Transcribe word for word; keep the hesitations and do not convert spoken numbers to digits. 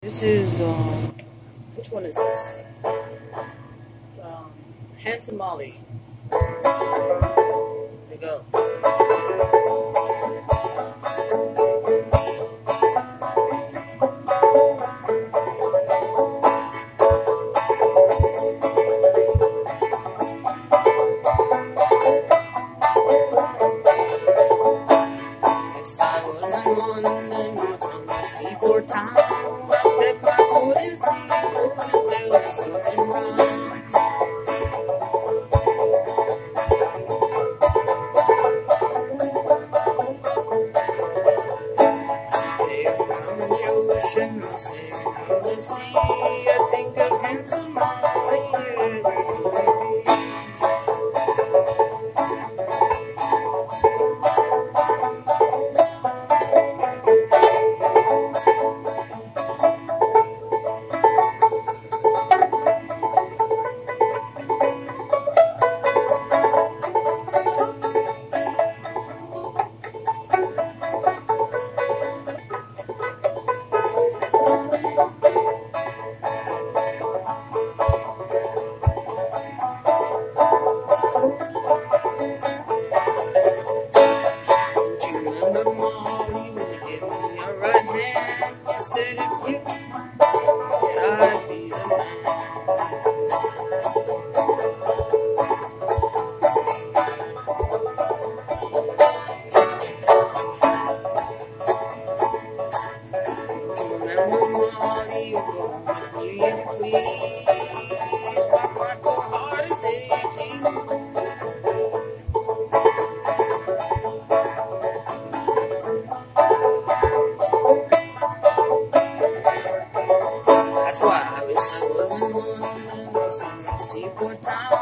This is, um, which one is this? Um, Handsome Molly. There you go. Yes, I was in London, I was on the seaport town. I stepped my foot in deep, until the sun run. Ocean, no sailing on the sea. I think of Handsome Molly every day. Said if you, I'd be the man. Do you remember Molly? You go home with me if please. My heart, my heart is aching. That's why I wish I wasn't one of those on the seaport town.